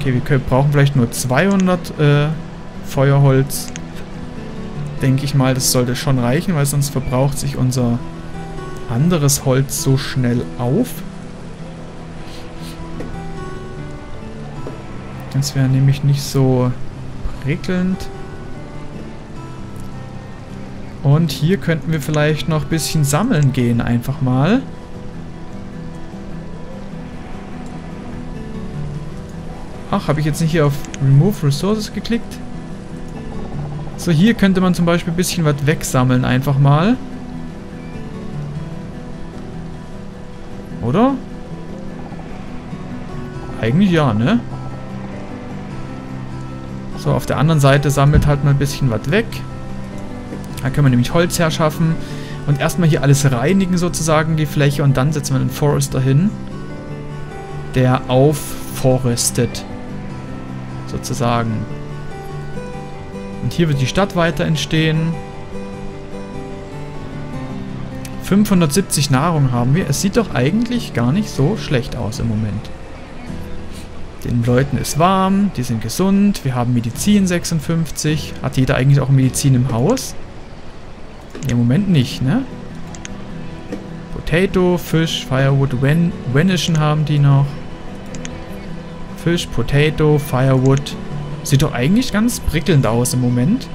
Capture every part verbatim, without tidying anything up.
Okay, wir können, brauchen vielleicht nur zweihundert äh, Feuerholz. Denke ich mal, das sollte schon reichen, weil sonst verbraucht sich unser anderes Holz so schnell auf. Das wäre nämlich nicht so prickelnd. Und hier könnten wir vielleicht noch ein bisschen sammeln gehen, einfach mal. Ach, habe ich jetzt nicht hier auf Remove Resources geklickt? So, hier könnte man zum Beispiel ein bisschen was wegsammeln, einfach mal. Oder? Eigentlich ja, ne? So, auf der anderen Seite sammelt halt mal ein bisschen was weg. Da können wir nämlich Holz herschaffen. Und erstmal hier alles reinigen sozusagen, die Fläche. Und dann setzen wir einen Forester hin, der aufforestet. Sozusagen. Und hier wird die Stadt weiter entstehen. fünfhundertsiebzig Nahrung haben wir. Es sieht doch eigentlich gar nicht so schlecht aus im Moment. Den Leuten ist warm, die sind gesund. Wir haben Medizin sechsundfünfzig. Hat jeder eigentlich auch Medizin im Haus? Im Moment nicht, ne? Potato, Fisch, Firewood, Ven Venison haben die noch. Fisch, Potato, Firewood. Sieht doch eigentlich ganz prickelnd aus im Moment.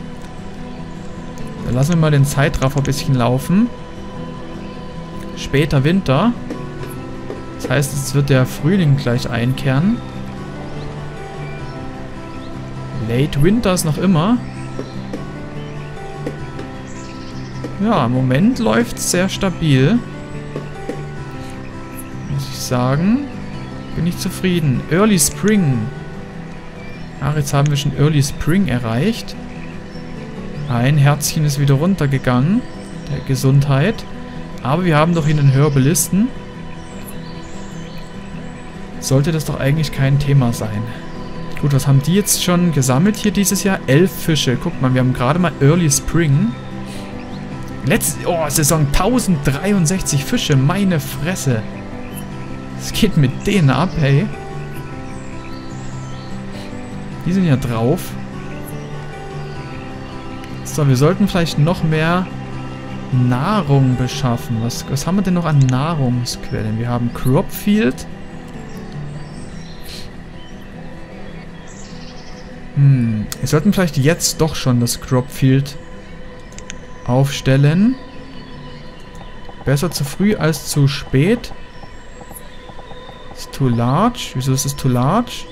Dann lassen wir mal den Zeitraffer ein bisschen laufen. Später Winter. Das heißt, es wird der Frühling gleich einkehren. Late Winter ist noch immer. Ja, im Moment läuft es sehr stabil. Muss ich sagen. Bin ich zufrieden. Early Spring. Ach, jetzt haben wir schon Early Spring erreicht. Ein Herzchen ist wieder runtergegangen. Der Gesundheit. Aber wir haben doch hier einen Herbalisten. Sollte das doch eigentlich kein Thema sein. Gut, was haben die jetzt schon gesammelt hier dieses Jahr? Elf Fische. Guck mal, wir haben gerade mal Early Spring. Letzte oh, Saison tausenddreiundsechzig Fische. Meine Fresse. Was geht mit denen ab, hey? Die sind ja drauf. So, wir sollten vielleicht noch mehr Nahrung beschaffen. Was, was haben wir denn noch an Nahrungsquellen? Wir haben Cropfield. Hm, wir sollten vielleicht jetzt doch schon das Cropfield aufstellen. Besser zu früh als zu spät. Ist too large. Wieso ist es too large?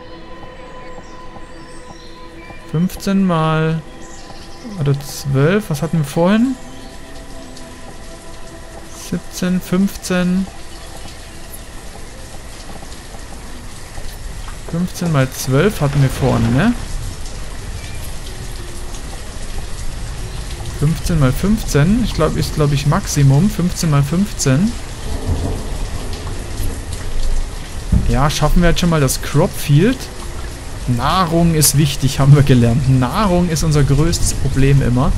fünfzehn mal oder zwölf. Was hatten wir vorhin? siebzehn, fünfzehn. fünfzehn mal zwölf hatten wir vorhin, ne? fünfzehn mal fünfzehn. Ich glaube, ist glaube ich Maximum. fünfzehn mal fünfzehn. Ja, schaffen wir jetzt schon mal das Cropfield. Nahrung ist wichtig, haben wir gelernt. Nahrung ist unser größtes Problem immer.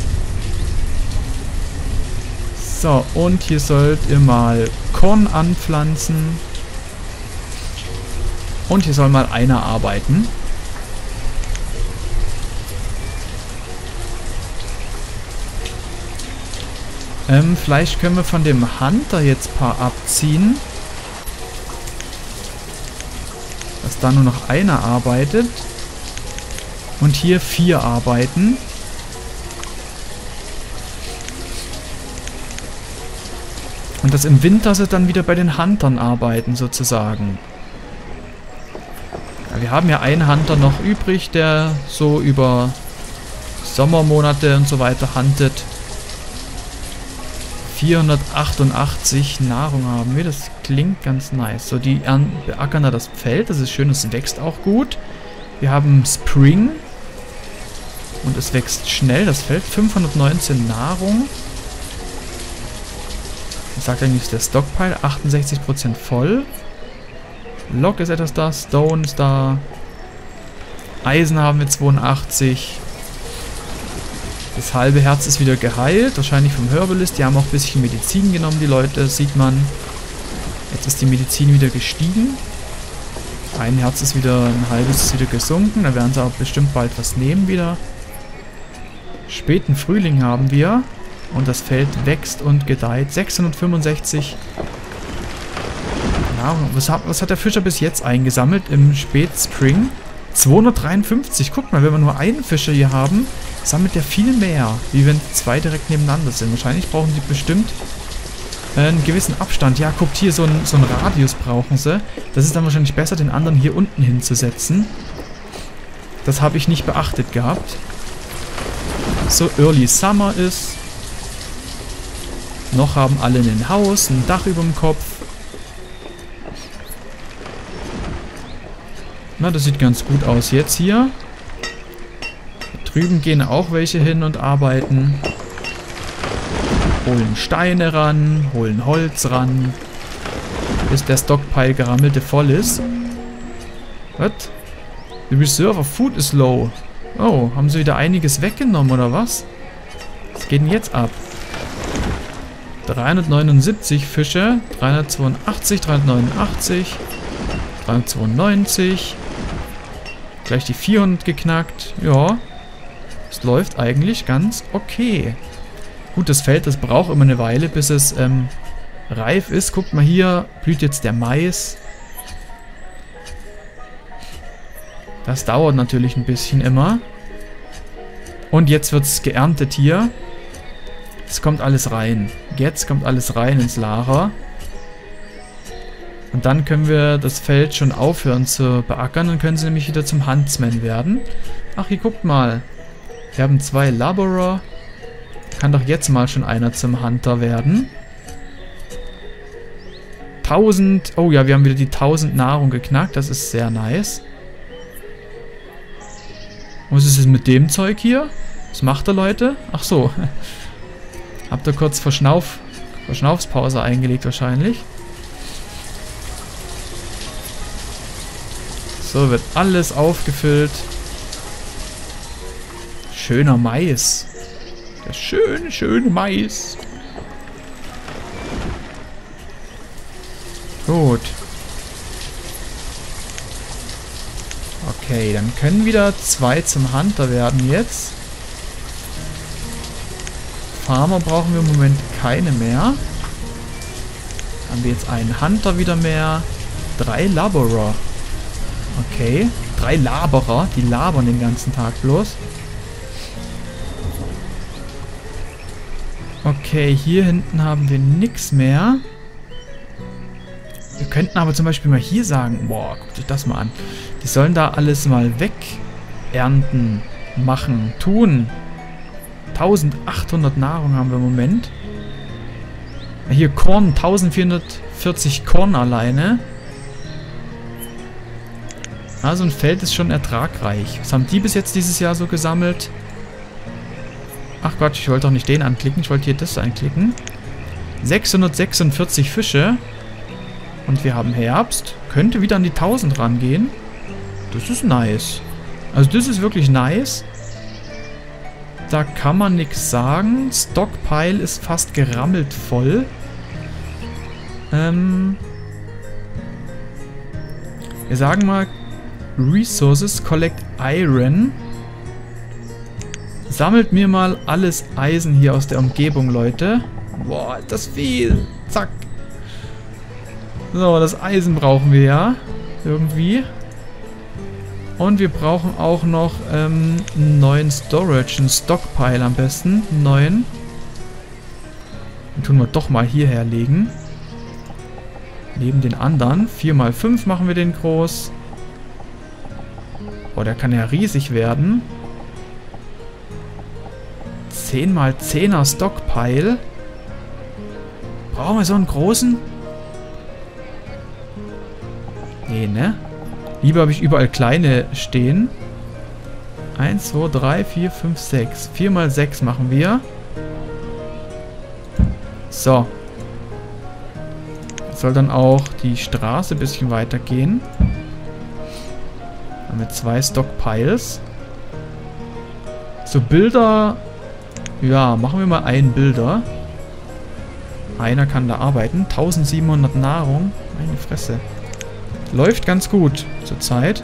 So, und hier sollt ihr mal Korn anpflanzen. Und hier soll mal einer arbeiten. Ähm, vielleicht können wir von dem Hunter jetzt ein paar abziehen. Dass da nur noch einer arbeitet. Und hier vier arbeiten. Und dass im Winter sie dann wieder bei den Huntern arbeiten, sozusagen. Ja, wir haben ja einen Hunter noch übrig, der so über Sommermonate und so weiter huntet. vierhundertachtundachtzig Nahrung haben wir. Das klingt ganz nice. So, die beackern da das Feld. Das ist schön, es wächst auch gut. Wir haben Spring. Und es wächst schnell. Das Feld fünfhundertneunzehn Nahrung. Was sagt eigentlich, ist der Stockpile? achtundsechzig Prozent voll. Log ist etwas da. Stone ist da. Eisen haben wir zweiundachtzig. Das halbe Herz ist wieder geheilt, wahrscheinlich vom Herbalist. Die haben auch ein bisschen Medizin genommen, die Leute, sieht man. Jetzt ist die Medizin wieder gestiegen. Ein Herz ist wieder, ein halbes ist wieder gesunken. Da werden sie auch bestimmt bald was nehmen wieder. Späten Frühling haben wir. Und das Feld wächst und gedeiht. sechshundertfünfundsechzig. Ja, was hat, was hat der Fischer bis jetzt eingesammelt im Spätspring? zweihundertdreiundfünfzig. Guck mal, wenn wir nur einen Fischer hier haben, sammelt der viel mehr. Wie wenn zwei direkt nebeneinander sind. Wahrscheinlich brauchen sie bestimmt einen gewissen Abstand. Ja, guckt hier, so einen, so einen Radius brauchen sie. Das ist dann wahrscheinlich besser, den anderen hier unten hinzusetzen. Das habe ich nicht beachtet gehabt. So Early Summer ist. Noch haben alle ein Haus, ein Dach über dem Kopf. Na, das sieht ganz gut aus jetzt hier. Da drüben gehen auch welche hin und arbeiten. Holen Steine ran, holen Holz ran, bis der Stockpile gerammelte voll ist. Was? The reserve of food is low. Oh, haben sie wieder einiges weggenommen, oder was? Was geht denn jetzt ab? dreihundertneunundsiebzig Fische, dreihundertzweiundachtzig, dreihundertneunundachtzig, dreihundertzweiundneunzig. Gleich die vierhundert geknackt. Ja, es läuft eigentlich ganz okay. Gut, das Feld, das braucht immer eine Weile, bis es ähm, reif ist. Guckt mal, hier blüht jetzt der Mais. Das dauert natürlich ein bisschen immer. Und jetzt wird es geerntet hier. Es kommt alles rein. Jetzt kommt alles rein ins Lager. Und dann können wir das Feld schon aufhören zu beackern. Dann können sie nämlich wieder zum Huntsman werden. Ach, hier guckt mal. Wir haben zwei Laborer. Kann doch jetzt mal schon einer zum Hunter werden. tausend. Oh ja, wir haben wieder die tausend Nahrung geknackt. Das ist sehr nice. Was ist es mit dem Zeug hier? Was macht er, Leute? Ach so. Habt ihr kurz Verschnauf, Verschnaufspause eingelegt wahrscheinlich. So, wird alles aufgefüllt. Schöner Mais. Der schöne, schöne Mais. Gut. Okay, dann können wieder zwei zum Hunter werden jetzt. Farmer brauchen wir im Moment keine mehr. Haben wir jetzt einen Hunter wieder mehr. Drei Laborer. Okay. Drei Laberer. Die labern den ganzen Tag bloß. Okay, hier hinten haben wir nichts mehr. Wir könnten aber zum Beispiel mal hier sagen, boah, guckt euch das mal an. Die sollen da alles mal weg ernten, machen, tun. eintausendachthundert Nahrung haben wir im Moment. Hier Korn, eintausendvierhundertvierzig Korn alleine. Also ein Feld ist schon ertragreich. Was haben die bis jetzt dieses Jahr so gesammelt? Ach Gott, ich wollte doch nicht den anklicken. Ich wollte hier das anklicken. sechshundertsechsundvierzig Fische. Und wir haben Herbst. Könnte wieder an die tausend rangehen. Das ist nice. Also das ist wirklich nice. Da kann man nichts sagen. Stockpile ist fast gerammelt voll. Ähm... Wir sagen mal Resources, Collect Iron. Sammelt mir mal alles Eisen hier aus der Umgebung, Leute. Boah, ist das viel. Zack. So, das Eisen brauchen wir ja. Irgendwie. Und wir brauchen auch noch ähm, einen neuen Storage, einen Stockpile am besten. Einen neuen. Den tun wir doch mal hierher legen. Neben den anderen. vier mal fünf machen wir den groß. Boah, der kann ja riesig werden. zehn mal zehner Stockpile. Brauchen wir so einen großen? Nee, ne? Lieber habe ich überall kleine stehen. eins, zwei, drei, vier, fünf, sechs. vier mal sechs machen wir. So. Jetzt soll dann auch die Straße ein bisschen weiter gehen. Haben wir zwei Stockpiles. So, Bilder. Ja, machen wir mal einen Bilder. Einer kann da arbeiten. eintausendsiebenhundert Nahrung. Meine Fresse. Läuft ganz gut zurzeit.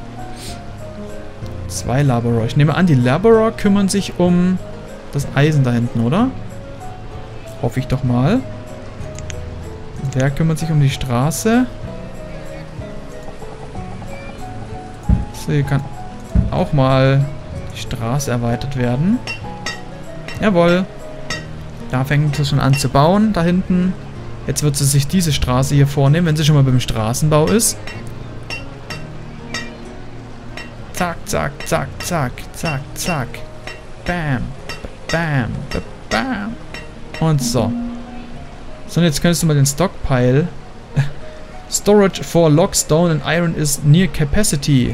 Zwei Laborer. Ich nehme an, die Laborer kümmern sich um das Eisen da hinten, oder? Hoffe ich doch mal. Der kümmert sich um die Straße. So, hier kann auch mal die Straße erweitert werden. Jawohl. Da fängt es schon an zu bauen, da hinten. Jetzt wird sie sich diese Straße hier vornehmen, wenn sie schon mal beim Straßenbau ist. Zack, zack, zack, zack, zack, zack. Bam, bam, bam. Und so. So, und jetzt könntest du mal den Stockpile. Storage for log, stone and iron is near capacity.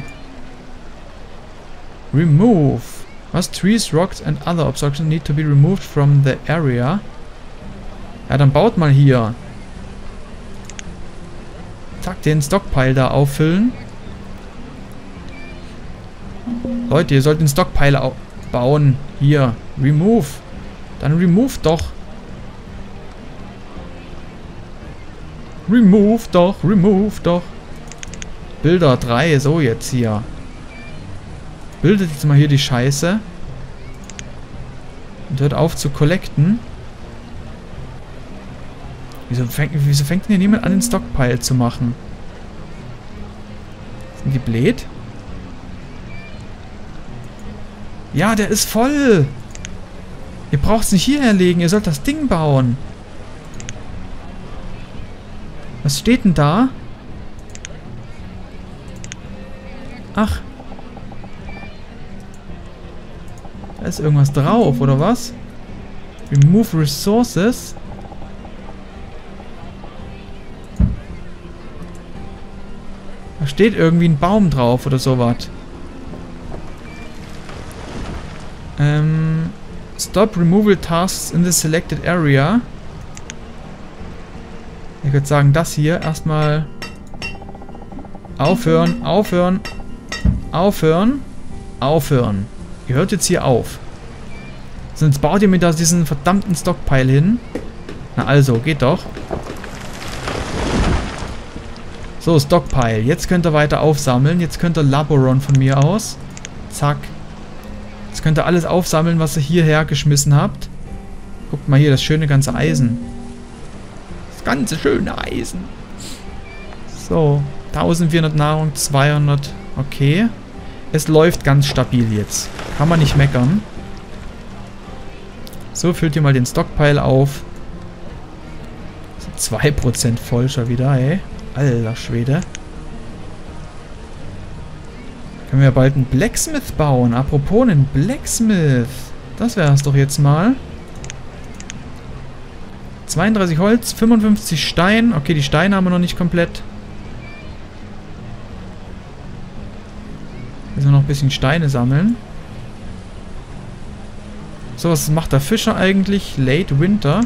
Remove. Was? Trees, rocks and other obstructions need to be removed from the area. Ja, dann baut mal hier. Zack, den Stockpile da auffüllen. Leute, ihr sollt den Stockpile bauen. Hier. Remove. Dann remove doch. Remove doch. Remove doch. Bilder drei. So jetzt hier. Bildet jetzt mal hier die Scheiße. Und hört auf zu collecten. Wieso fängt, wieso fängt denn hier niemand an, den Stockpile zu machen? Sind die blöd? Ja, der ist voll. Ihr braucht es nicht hierher legen. Ihr sollt das Ding bauen. Was steht denn da? Ach. Da ist irgendwas drauf, oder was? Remove Resources. Da steht irgendwie ein Baum drauf oder sowas. Ähm, stop removal tasks in the selected area. Ich würde sagen, das hier erstmal aufhören, aufhören, aufhören, aufhören. Ihr hört jetzt hier auf. Sonst baut ihr mir da diesen verdammten Stockpile hin. Na also, geht doch. So, Stockpile. Jetzt könnt ihr weiter aufsammeln. Jetzt könnt ihr Laboron von mir aus. Zack. Jetzt könnt ihr alles aufsammeln, was ihr hierher geschmissen habt. Guckt mal hier, das schöne ganze Eisen. Das ganze schöne Eisen. So, eintausendvierhundert Nahrung, zweihundert. Okay. Es läuft ganz stabil jetzt. Kann man nicht meckern. So, füllt ihr mal den Stockpile auf. zwei Prozent voll schon wieder, ey. Alter Schwede. Können wir bald einen Blacksmith bauen. Apropos einen Blacksmith. Das wäre es doch jetzt mal. zweiunddreißig Holz, fünfundfünfzig Stein. Okay, die Steine haben wir noch nicht komplett. Müssen wir noch ein bisschen Steine sammeln. So, was macht der Fischer eigentlich? Late Winter.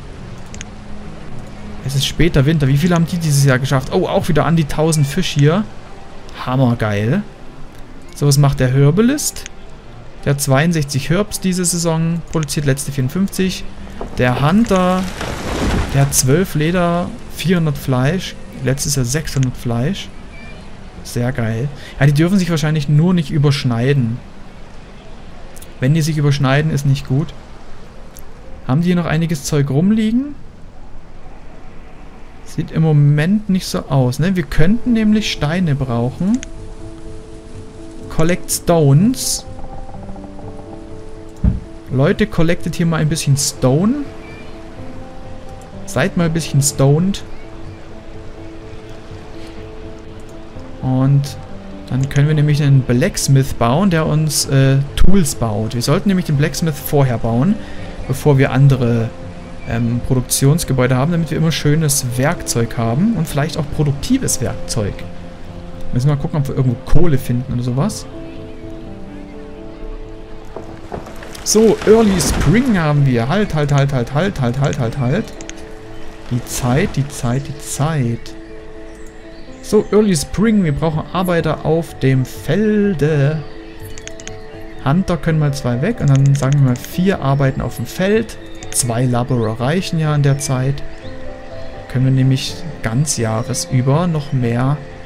Es ist später Winter. Wie viele haben die dieses Jahr geschafft? Oh, auch wieder an die tausend Fisch hier. Hammergeil. So, was macht der Herbalist? Der hat zweiundsechzig Herbs diese Saison. Produziert letzte vierundfünfzig. Der Hunter, der hat zwölf Leder, vierhundert Fleisch. Letztes Jahr sechshundert Fleisch. Sehr geil. Ja, die dürfen sich wahrscheinlich nur nicht überschneiden. Wenn die sich überschneiden, ist nicht gut. Haben die hier noch einiges Zeug rumliegen? Sieht im Moment nicht so aus, ne? Wir könnten nämlich Steine brauchen. Collect Stones. Leute, collectet hier mal ein bisschen Stone. Seid mal ein bisschen stoned. Und dann können wir nämlich einen Blacksmith bauen, der uns äh, Tools baut. Wir sollten nämlich den Blacksmith vorher bauen, bevor wir andere ähm, Produktionsgebäude haben, damit wir immer schönes Werkzeug haben und vielleicht auch produktives Werkzeug. Müssen wir mal gucken, ob wir irgendwo Kohle finden oder sowas. So, Early Spring haben wir. Halt, halt, halt, halt, halt, halt, halt, halt, halt. Die Zeit, die Zeit, die Zeit. So, Early Spring. Wir brauchen Arbeiter auf dem Felde. Hunter können mal zwei weg. Und dann sagen wir mal vier arbeiten auf dem Feld. Zwei Laborer reichen ja in der Zeit. Können wir nämlich ganz jahresüber noch mehr